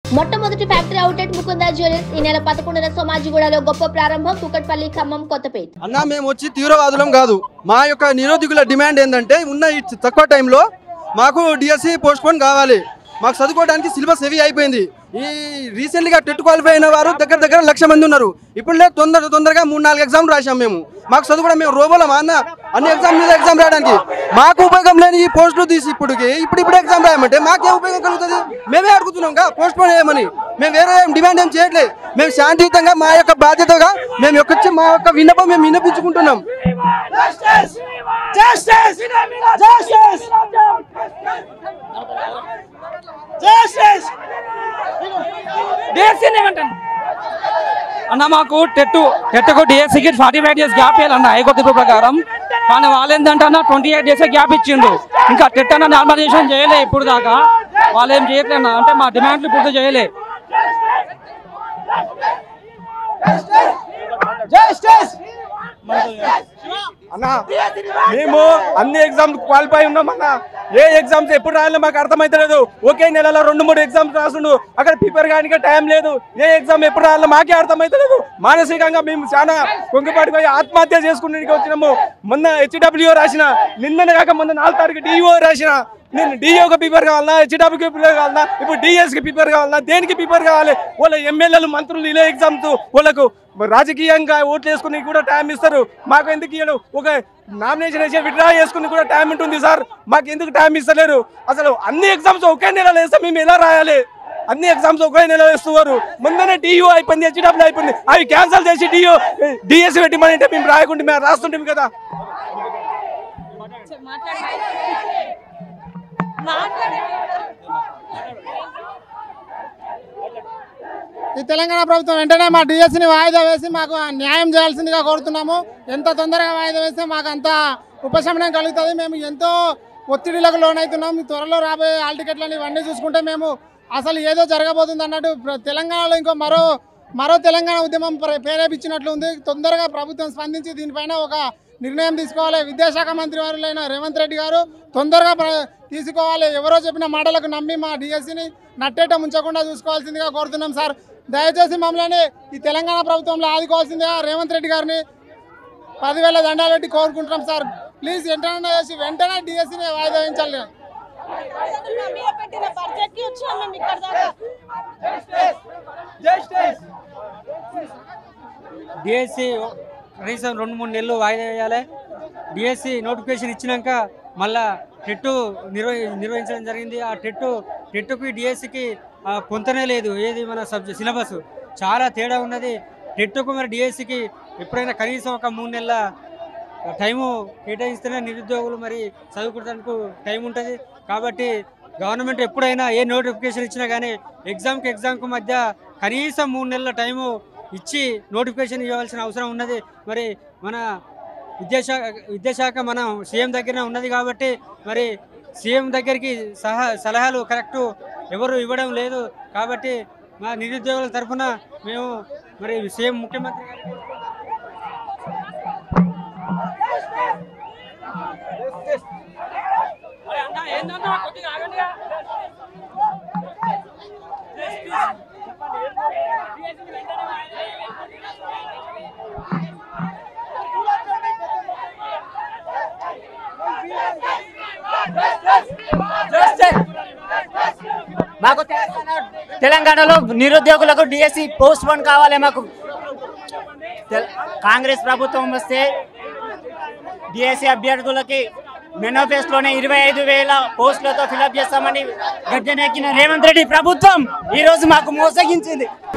మొట్టమొదటి factory outlet Mukunda jewellers ఈ నెల 11న సోమాజిగూడలో గొప్ప ప్రారంభం. కుకట్పల్లి, ఖమ్మం, కొత్తపేట. అన్నా మేము వచ్చి తీవ్రవాదులం కాదు. మా యొక్క నిరోధకుల డిమాండ్ ఏంటంటే ఉన్న ఈ తక్కువ టైంలో మాకు డిఎస్సి పోస్ట్పోన్ కావాలి. మాకు చదువుకోవడానికి సిలబస్ హెవీ అయిపోయింది. ఈ రీసెంట్గా టెట్ క్వాలిఫై అయిన వారు దగ్గర 1,00,000 మంది ఉన్నారు. ఇప్పుడులే తొందరగా 3-4 ఎగ్జామ్లు రాసాం మేము. మాకు చదువుకోవడం మేము రోబోలం అన్న అన్ని ఎగ్జామ్ మీద ఎగ్జామ్ రాయడానికి. మాకు ఉపయోగం లేని ఈ పోస్టులు తీసి ఇప్పుడు ఎగ్జామ్ రాయమంటే మాకే ఉపయోగం కలుగుతుంది? మేమే అడుగుతున్నాం పోస్ట్పోన్ చేయమని. మేము వేరే డిమాండ్ ఏం చేయట్లేదు. మేము శాంతియుతంగా మా యొక్క బాధ్యతగా మేము మా యొక్క విన్నపం మేము విన్నపించుకుంటున్నాం. అన్న మాకు టెట్కు డిఎస్సికి 45 డేస్ గ్యాప్ ఇవ్వాలన్న హైకోర్టు ప్రకారం. కానీ వాళ్ళు ఏంటంటే అన్న 28 డేస్ గ్యాప్ ఇచ్చిండు. ఇంకా టెట్ అన్న నార్మలైజేషన్ చేయలే ఇప్పుడు దాకా. వాళ్ళు ఏం చేయట్లేదు అంటే మా డిమాండ్లు పూర్తి చేయలే. అన్న మేము అన్ని ఎగ్జామ్స్ క్వాలిఫై ఉన్నామన్న. ఏ ఎగ్జామ్స్ ఎప్పుడు రాయాలో మాకు అర్థమైతలేదు. ఒకే నెలలో 2-3 ఎగ్జామ్స్ రాస్తుండు. అక్కడ ప్రిపేర్ కానీ టైం లేదు. ఏ ఎగ్జామ్ ఎప్పుడు రాయాలో మాకే అర్థమైతలేదు. మానసికంగా మేము చాలా కొంగిపాటిపోయి ఆత్మహత్య చేసుకునే వచ్చినాము. మొన్న హెచ్డబ్ల్యూఓ రాసిన, నిన్ననే కాక మొన్న 4వ తారీఖు డిఓ రాసిన. నేను డిఓకి ప్రిపేర్ కావాలన్నా, హెచ్డబ్ల్యూకి ప్రిపేర్ కావాలన్నా, ఇప్పుడు డిఎస్కి ప్రిపేర్ కావాలన్నా, దేనికి ప్రిపేర్ కావాలి? వాళ్ళ ఎమ్మెల్యేలు, మంత్రులు ఇలా ఎగ్జామ్స్ వాళ్ళకు రాజకీయంగా ఓట్లు వేసుకుని కూడా టైం ఇస్తారు. మాకు ఎందుకు ఇవ్వడు? ఒక నామినేషన్ వేసి విత్డ్రా చేసుకుని కూడా టైం ఉంటుంది సార్. మాకు ఎందుకు టైం ఇస్తలేరు? అసలు అన్ని ఎగ్జామ్స్ ఒకే నెలలో వేస్తే మేము ఎలా రాయాలి? అన్ని ఎగ్జామ్స్ ఒకే నెలలో వేస్తున్నారు. ముందనే డిఓ అయిపోయింది, హెచ్డబ్ల్యూ అయిపోయింది. అవి క్యాన్సల్ చేసి డిఎస్సి పెట్టమని అంటే మేము రాయకుండా మేము రాస్తుంటాం కదా. ఈ తెలంగాణ ప్రభుత్వం వెంటనే మా డిఎస్సిని వాయిదా వేసి మాకు న్యాయం చేయాల్సిందిగా కోరుతున్నాము. ఎంత తొందరగా వాయిదా వేస్తే మాకు అంత ఉపశమనం కలుగుతుంది. మేము ఎంతో ఒత్తిడిలకు లోనవుతున్నాం. త్వరలో రాబోయే హాల్ టికెట్లని ఇవన్నీ చూసుకుంటే మేము అసలు ఏదో జరగబోతుంది అన్నట్టు తెలంగాణలో ఇంకో మరో తెలంగాణ ఉద్యమం ప్రేరేపించినట్లు ఉంది. తొందరగా ప్రభుత్వం స్పందించి దీనిపైన ఒక నిర్ణయం తీసుకోవాలి. విద్యాశాఖ మంత్రి వారులైన రేవంత్ రెడ్డి గారు తొందరగా తీసుకోవాలి. ఎవరో చెప్పిన మాటలకు నమ్మి మా డిఎస్సిని నట్టేట ముంచకుండా చూసుకోవాల్సిందిగా కోరుతున్నాం సార్. దయచేసి మమ్మల్ని ఈ తెలంగాణ ప్రభుత్వంలో ఆదుకోవాల్సిందిగా రేవంత్ రెడ్డి గారిని 10,000 దండాలు పెట్టి కోరుకుంటున్నాం సార్. ప్లీజ్ వెంటనే డిఎస్సిని వాయిదా వేయించాలి. డిఎస్సి కనీసం 2-3 నెలలు వాయిదా వేయాలి. డిఎస్సి నోటిఫికేషన్ ఇచ్చినాక మళ్ళా టెట్ నిర్వహించడం జరిగింది. ఆ టెట్కి డిఎస్సికి పొంతనే లేదు. ఏది మన సిలబస్ చాలా తేడా ఉన్నది. టెట్కు మరి డిఎస్సికి ఎప్పుడైనా కనీసం ఒక 3 నెలల టైము కేటాయిస్తేనే నిరుద్యోగులు మరి చదువుకోవడానికి టైం ఉంటుంది. కాబట్టి గవర్నమెంట్ ఎప్పుడైనా ఏ నోటిఫికేషన్ ఇచ్చినా కానీ ఎగ్జామ్కి మధ్య కనీసం 3 నెలల టైము ఇచ్చి నోటిఫికేషన్ ఇవ్వాల్సిన అవసరం ఉన్నది. మరి మన విద్యాశాఖ మనం సీఎం దగ్గర ఉన్నది కాబట్టి మరి సీఎం దగ్గరికి సలహాలు కరెక్టు ఎవరు ఇవ్వడం లేదు. కాబట్టి మా నిరుద్యోగుల తరఫున మేము మరి సీఎం ముఖ్యమంత్రి మాకు తెలంగాణలో నిరుద్యోగులకు డిఎస్సి పోస్ట్ పోన్ కావాలి. మాకు కాంగ్రెస్ ప్రభుత్వం వస్తే డిఎస్సి అభ్యర్థులకి మేనిఫెస్టోలోనే 25,000 పోస్టులతో ఫిలప్ చేస్తామని గద్దెనెక్కిన రేవంత్ రెడ్డి ప్రభుత్వం ఈరోజు మాకు మోసగించింది.